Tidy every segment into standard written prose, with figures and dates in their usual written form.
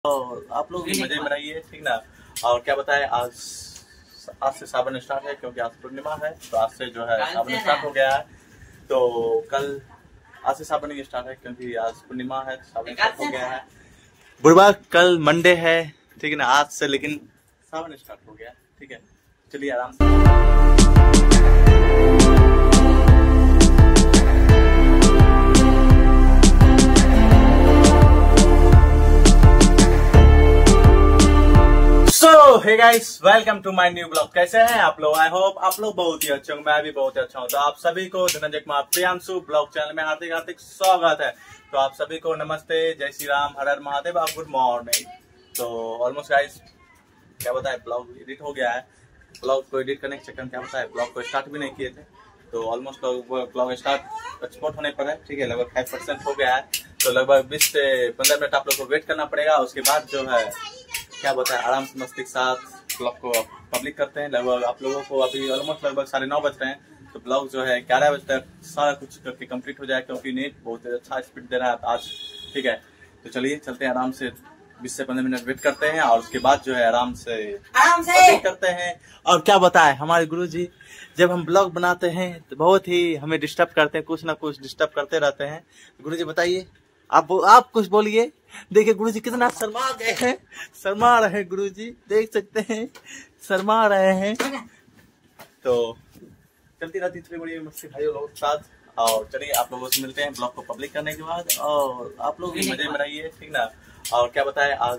और आप लोग भी मजे में रहिए, ठीक ना। और क्या बताएं, आज से सावन स्टार्ट है, क्योंकि आज पूर्णिमा है। तो आज से जो है सावन स्टार्ट हो गया है। तो कल आज से सावन नहीं स्टार्ट है, क्योंकि आज पूर्णिमा है, सावन स्टार्ट हो गया है। बुधवार कल मंडे है, ठीक है ना, आज से लेकिन सावन स्टार्ट हो गया, ठीक है। चलिए आराम से। Hey guys, welcome to my new blog. कैसे हैं आप लोग? आई होप आप लोग बहुत ही अच्छे होंगे, मैं भी बहुत ही अच्छा हूं। तो आप सभी को धनंजय कुमार प्रियांशु ब्लॉग चैनल में हार्दिक हार्दिक स्वागत है। तो आप सभी को नमस्ते, जय श्री राम, हर हर महादेव और गुड मॉर्निंग। तो ऑलमोस्ट गाइस, क्या बताए, ब्लॉग एडिट हो गया है। ब्लॉग को एडिट करने के चक्कर में क्या बताए, ब्लॉग को स्टार्ट भी नहीं किए थे। तो ऑलमोस्ट ब्लॉग स्टार्ट एक्सपोर्ट होने पर है, ठीक है। लगभग 5% हो गया है। तो लगभग 20 से 15 मिनट आप लोग को वेट करना पड़ेगा। उसके बाद जो है क्या बताए, आराम से मस्ती के साथ ब्लॉग को पब्लिक करते हैं। लगभग आप लोगों को अभी ऑलमोस्ट लगभग 9:30 बज रहे हैं। तो ब्लॉग जो है 11 बजे तक सारा कुछ करके कंप्लीट हो जाए, क्योंकि नेट बहुत अच्छा स्पीड दे रहा है आज, ठीक है। तो चलिए चलते हैं, आराम से 20 से 15 मिनट वेट करते हैं और उसके बाद जो है आराम से पब्लिक करते हैं। और क्या बताए, हमारे गुरुजी जब हम ब्लॉग बनाते हैं तो बहुत ही हमें डिस्टर्ब करते हैं, कुछ ना कुछ डिस्टर्ब करते रहते हैं। गुरुजी बताइए, आप कुछ बोलिए। देखिए गुरुजी कितना शर्मा गए हैं, शर्मा रहे हैं गुरुजी, देख सकते हैं शर्मा रहे हैं। तो चलती रहती थोड़ी बड़ी मस्ती भाइयों लोगों के साथ। और चलिए आप लोगों से मिलते हैं ब्लॉग को पब्लिक करने के बाद। और आप लोग भी मजे में रहिए, ठीक ना। और क्या बताए, आज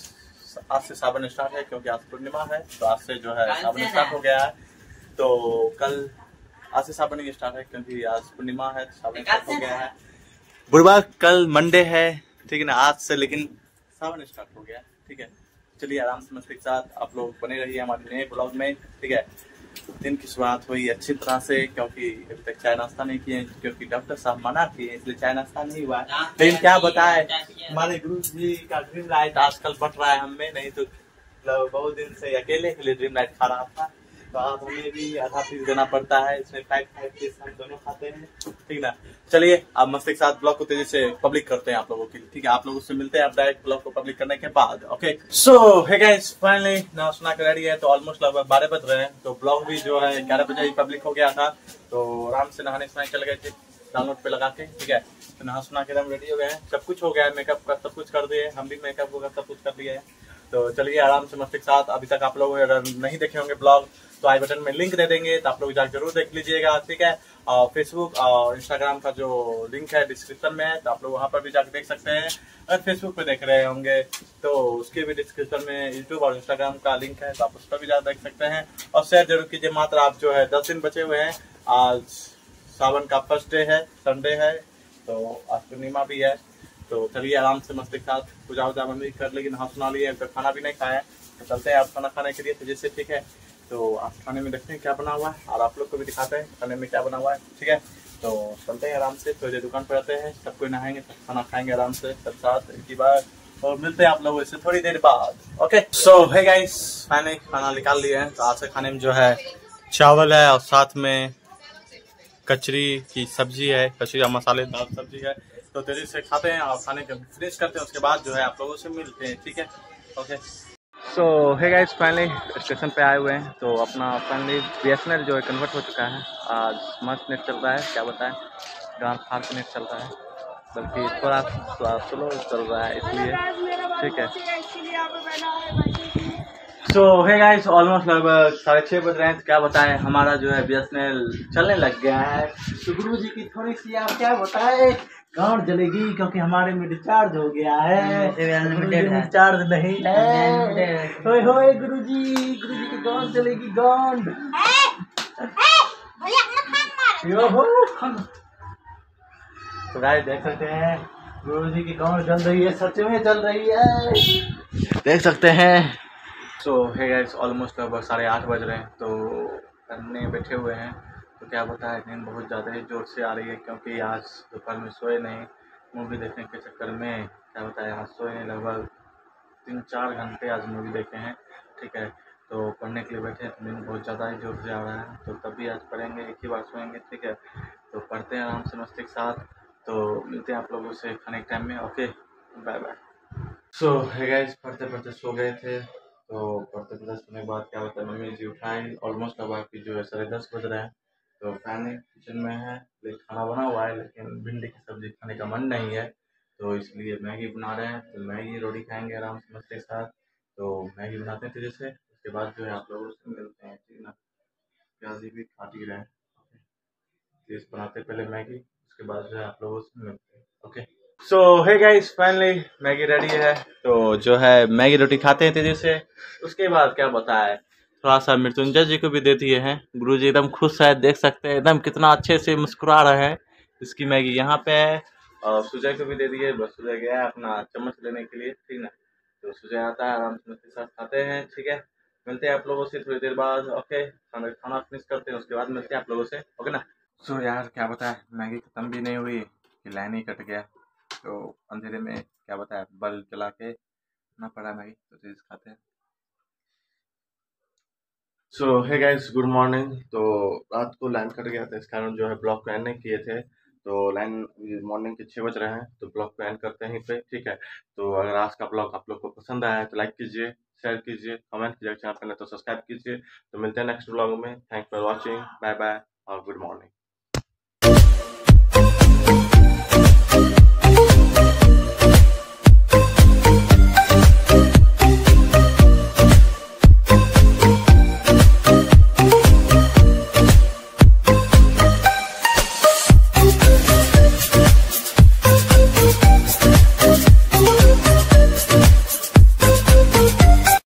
से सावन स्टार्ट है, क्योंकि आज पूर्णिमा है। तो आज से जो है सावन स्टार्ट हो गया है। तो कल आज से सावन नहीं स्टार्ट है, क्योंकि आज पूर्णिमा है, सावन स्टार्ट हो गया है। बुधवार कल मंडे है, ठीक है ना, आज से लेकिन सावन स्टार्ट हो गया, ठीक है। चलिए आराम से मस्ती के साथ आप लोग बने रहिए हमारे नए ब्लॉग में, ठीक है। दिन की शुरुआत हुई अच्छी तरह से, क्योंकि अभी तक चाय नाश्ता नहीं किए, क्योंकि डॉक्टर साहब मना किए, इसलिए चाय नाश्ता नहीं हुआ। लेकिन क्या बताए, हमारे गुरु जी का ड्रीम लाइट आजकल बढ़ रहा है हमें, नहीं तो बहुत दिन से अकेले के लिए ड्रीम लाइट खा रहा था। तो आप हमें भी आधा पीस देना पड़ता है, इसमें 5 पीस हम दोनों खाते हैं, ठीक ना। चलिए आप मस्ती के साथ ब्लॉग को तेजी से पब्लिक करते हैं आप लोगों की, ठीक है। आप लोगों से मिलते हैं आप डायरेक्ट ब्लॉग को पब्लिक करने के बाद, okay. So hey guys, finally ना सुना के रेडी है। तो ऑलमोस्ट लगभग 12 बज रहे हैं। तो ब्लॉग भी जो है 11 बजे ही पब्लिक हो गया था। तो आराम से नहाने सुनाने चल गए थे डाउनलोड पे लगा के, ठीक है। तो नहा सुना के एकदम रेडी हो गए हैं, सब कुछ हो गया है, मेकअप का सब कुछ कर दिए, हम भी मेकअप वगैरह सब कुछ कर दिए हैं। तो चलिए आराम से मस्ती के साथ। अभी तक आप लोग अगर नहीं देखे होंगे ब्लॉग, तो आई बटन में लिंक दे देंगे, तो आप लोग जाकर जरूर देख लीजिएगा, ठीक है। और फेसबुक और इंस्टाग्राम का जो लिंक है डिस्क्रिप्शन में है, तो आप लोग वहां पर भी जाकर देख सकते हैं। अगर फेसबुक पे देख रहे होंगे तो उसके भी डिस्क्रिप्शन में यूट्यूब और इंस्टाग्राम का लिंक है, तो आप उस पर भी जाकर देख सकते हैं। और शेयर जरूर कीजिए। मात्र आप जो है 10 दिन बचे हुए हैं। आज सावन का फर्स्ट डे है, संडे है, तो आज पूर्णिमा भी है। तो चलिए आराम से मस्ती के साथ पूजा वूजा मम्मी कर लेगी, नहा सुना लिए, खाना भी नहीं खाया। तो चलते हैं आप खाना खाने के लिए, तो जैसे ठीक है। तो आप खाने में देखते हैं क्या बना हुआ है, और आप लोग को भी दिखाते हैं खाने में क्या बना हुआ है, ठीक है। तो चलते हैं आराम से, थोड़ी देर दुकान पर रहते हैं, सब कोई नहाएंगे, सब खाना खाएंगे आराम से सब साथ एक ही बार। और मिलते हैं आप लोगों से थोड़ी देर बाद, ओके। सो हे गाइस, मैंने खाना निकाल लिया है। तो आज से खाने में जो है चावल है और साथ में कचरी की सब्जी है, कचरी मसालेदार सब्जी है। तो तेजी से खाते हैं और खाने के फिनिश करते हैं, उसके बाद जो है आप लोगों से मिलते हैं, ठीक है, okay. So hey guys, finally station पे आए हुए हैं। तो अपना फाइनली BSNL जो है कन्वर्ट हो चुका है। आज मस्त नेट चल रहा है, क्या बताएं, गाँव फास्ट नेट चल रहा है, बल्कि थोड़ा स्लो चल रहा है, इसलिए ठीक है। सो हे गाइस, ऑलमोस्ट लगभग 6:30 बज रहे हैं। तो क्या बताएं, हमारा जो है BSNL चलने लग गया है। तो गुरु जी की थोड़ी सी आप क्या बताएं, गाँव जलेगी, क्योंकि हमारे में रिचार्ज हो गया है, रिचार्ज नहीं है। होए होए गुरुजी की गाँव चलेगी, गाँव। तो गाइस देख सकते हैं गुरुजी की गाँव जल रही है, सच में चल रही है, देख सकते हैं। सो हे गाइस, ऑलमोस्ट लगभग 8:30 बज रहे हैं। तो करने बैठे हुए हैं। तो क्या बताएं, नींद बहुत ज़्यादा ही जोर से आ रही है, क्योंकि आज दोपहर में सोए नहीं, मूवी देखने के चक्कर में क्या बताएं, आज सोए नहीं, लगभग 3-4 घंटे आज मूवी देखे हैं, ठीक है। तो पढ़ने के लिए बैठे हैं, तो नींद बहुत ज़्यादा ही जोर से आ रहा है। तो तभी आज पढ़ेंगे, एक ही बार सोएंगे, ठीक है। तो पढ़ते हैं आराम से मस्ती के साथ। तो मिलते हैं आप लोगों से खाने के टाइम में, ओके, बाय बाय। सो है गाइस, पढ़ते पढ़ते सो गए थे। तो पढ़ते पढ़ते सोने के बाद क्या होता है, मम्मी जी उठाई। ऑलमोस्ट अब आपकी जो है 10:30 बज रहे हैं। तो फैमिली किचन में है, लेकिन खाना बना हुआ है, लेकिन भिंडी की सब्जी खाने का मन नहीं है। तो इसलिए मैगी बना रहे हैं। तो मैगी रोटी खाएंगे आराम से मस्ती के साथ। तो मैगी बनाते हैं तेजी से, उसके बाद जो है आप लोगों से मिलते हैं, ठीक है ना। प्याजी भी काट ही रहे हैं। तेज बनाते हैं पहले मैगी, उसके बाद जो है आप लोगों से मिलते हैं। Okay. So hey guys, finally Maggi ready है। तो जो है मैगी रोटी खाते हैं तेजी से। उसके बाद क्या बताए, थोड़ा सा मृत्युंजय जी को भी दे दिए हैं। गुरु जी एकदम खुश है, देख सकते हैं एकदम कितना अच्छे से मुस्कुरा रहे हैं। इसकी मैगी यहाँ पे है। और सुजय को भी दे दिए, बस सुजय गया है अपना चम्मच लेने के लिए, ठीक ना। तो सुजय आता है, आराम से उसके साथ खाते हैं, ठीक है। मिलते हैं आप लोगों से थोड़ी देर बाद। ओके, खाना खाना फिनिश करते हैं, उसके बाद मिलते हैं आप लोगों से, ओके ना। सो यार क्या बताए, मैगी खत्म भी नहीं हुई कि लाइन ही कट गया। तो अंधेरे में क्या बताया, बल्ब जला के ना पड़ा मैगी, तो चीज खाते हैं। So hey guys, good morning. तो रात को लाइन कट गया था, इस कारण जो है ब्लॉग को एंड नहीं किए थे। तो लाइन मॉर्निंग के 6 बज रहे हैं, तो ब्लॉग को एंड करते हैं यहीं पे, ठीक है। तो अगर आज का ब्लॉग आप लोग को पसंद आया है तो लाइक कीजिए, शेयर कीजिए, कमेंट कीजिए, चैनल पर नहीं तो सब्सक्राइब कीजिए। तो मिलते हैं नेक्स्ट ब्लॉग में। Thanks for watching, bye bye और गुड मॉर्निंग।